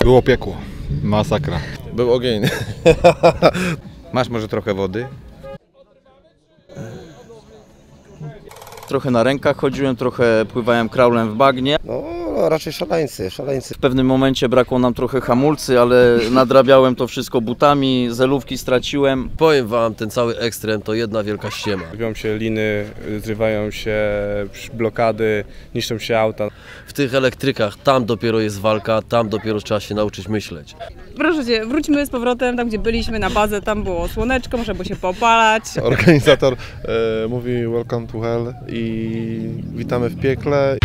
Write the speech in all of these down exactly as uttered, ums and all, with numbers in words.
Było piekło. Masakra. Był ogień. Masz może trochę wody? Trochę na rękach chodziłem, trochę pływałem kraulem w bagnie. No raczej szaleńcy, szaleńcy. W pewnym momencie brakło nam trochę hamulcy, ale nadrabiałem to wszystko butami, zelówki straciłem. Powiem wam, ten cały ekstrem to jedna wielka ściema. Robią się liny, zrywają się blokady, niszczą się auta. W tych elektrykach tam dopiero jest walka, tam dopiero trzeba się nauczyć myśleć. Proszę cię, wróćmy z powrotem tam, gdzie byliśmy, na bazę, tam było słoneczko, można było się popalać. Organizator e, mówi welcome to hell i witamy w piekle.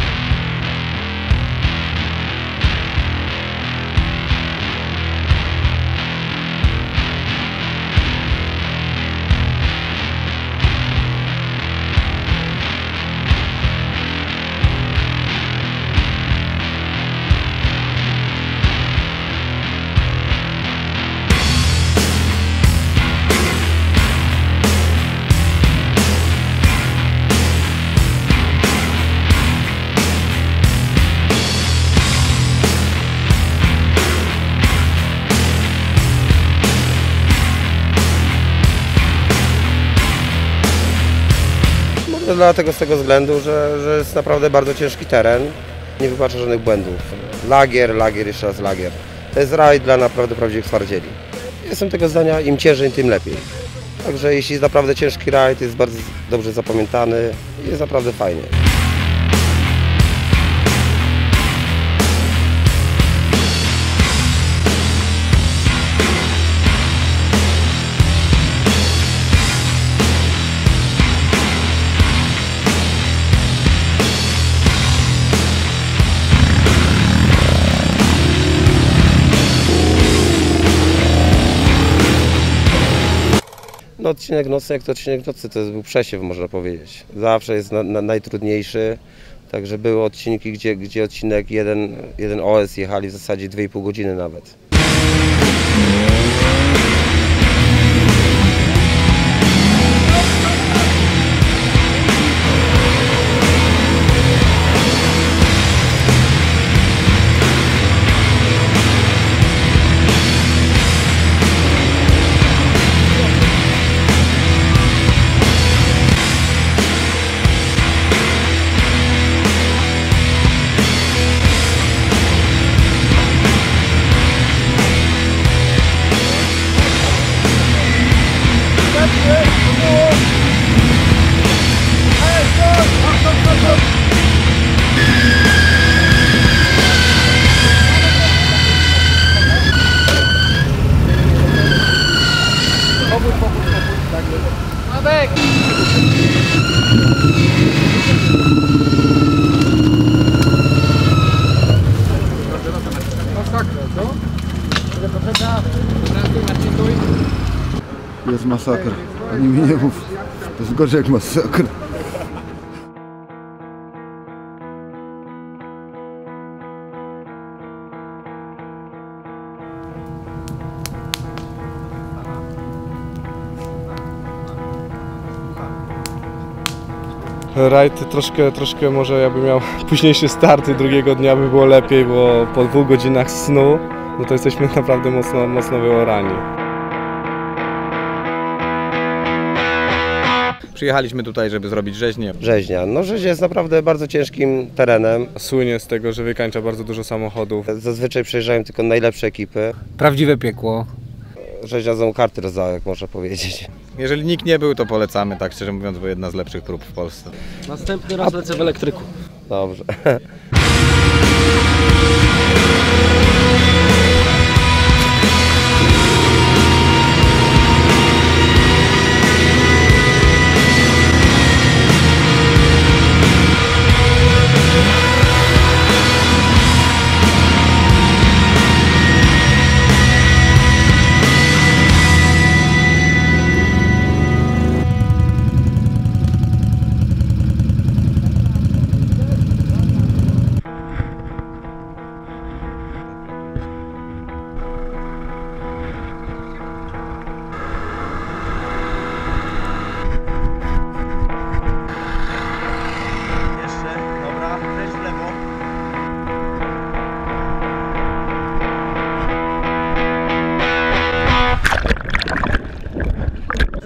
Dlatego z tego względu, że, że jest naprawdę bardzo ciężki teren. Nie wybacza żadnych błędów. Lagier, lagier, jeszcze raz lagier. To jest raj dla naprawdę prawdziwych twardzieli. Jestem tego zdania, im ciężej, tym lepiej. Także jeśli jest naprawdę ciężki rajd, jest bardzo dobrze zapamiętany i jest naprawdę fajnie. No, odcinek nocny, jak to odcinek nocny, to był przesiew, można powiedzieć. Zawsze jest na, na, najtrudniejszy, także były odcinki, gdzie, gdzie odcinek jeden, jeden O S jechali w zasadzie dwie i pół godziny nawet. Jest masakra, ani mi nie mów, to jest gorzej jak masakra. Rajd troszkę, troszkę może jakby miał późniejszy start i drugiego dnia by było lepiej, bo po dwóch godzinach snu, no to jesteśmy naprawdę mocno, mocno wyorani. Przyjechaliśmy tutaj, żeby zrobić rzeźnię. Rzeźnia. No rzeźnia jest naprawdę bardzo ciężkim terenem. Słynie z tego, że wykańcza bardzo dużo samochodów. Zazwyczaj przejeżdżają tylko najlepsze ekipy. Prawdziwe piekło. Rzeźnia znowu karty rozdała, jak można powiedzieć. Jeżeli nikt nie był, to polecamy, tak szczerze mówiąc, bo jedna z lepszych prób w Polsce. Następny raz lecę w elektryku. Dobrze.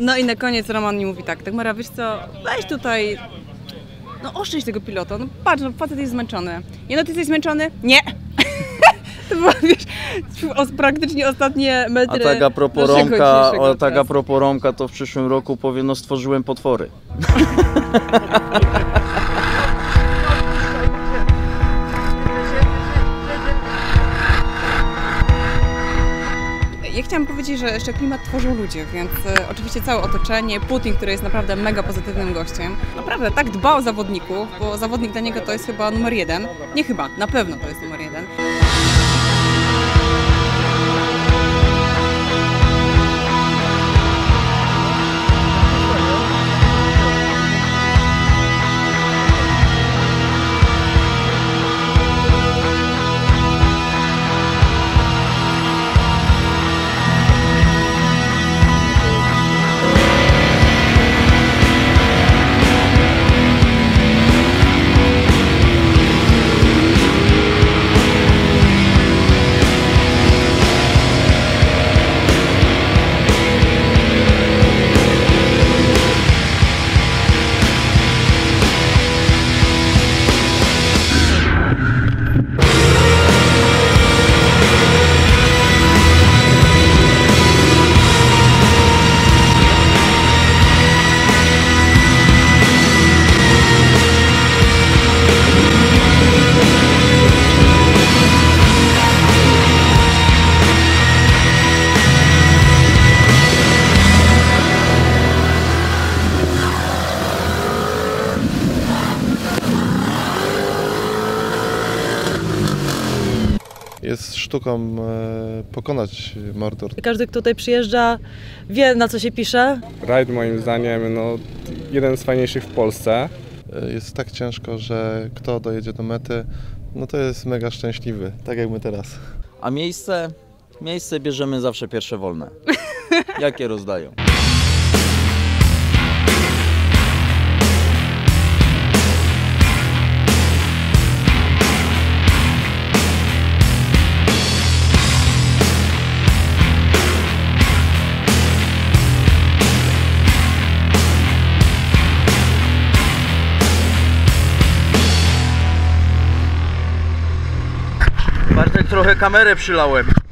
No i na koniec Roman mi mówi tak, Dagmara, wiesz co, weź tutaj, no oszczędź tego pilota, no patrz, no facet jest zmęczony. Nie, no ty jesteś zmęczony? Nie! To było, wiesz, o, praktycznie ostatnie A metry tak a propos naszego Romka, dzisiejszego o, tak a czasu. propos Romka, to w przyszłym roku powie, no stworzyłem potwory. Ja chciałam powiedzieć, że jeszcze klimat tworzą ludzie, więc e, oczywiście całe otoczenie, Putin, który jest naprawdę mega pozytywnym gościem, naprawdę tak dba o zawodników, bo zawodnik dla niego to jest chyba numer jeden. Nie chyba, na pewno to jest numer jeden. Jest sztuką e, pokonać Mordor. Każdy, kto tutaj przyjeżdża, wie, na co się pisze. Rajd moim zdaniem no, jeden z fajniejszych w Polsce. E, Jest tak ciężko, że kto dojedzie do mety, no to jest mega szczęśliwy, tak jak my teraz. A miejsce? Miejsce bierzemy zawsze pierwsze wolne. Jakie rozdają? Bartek, trochę kamerę przylałem.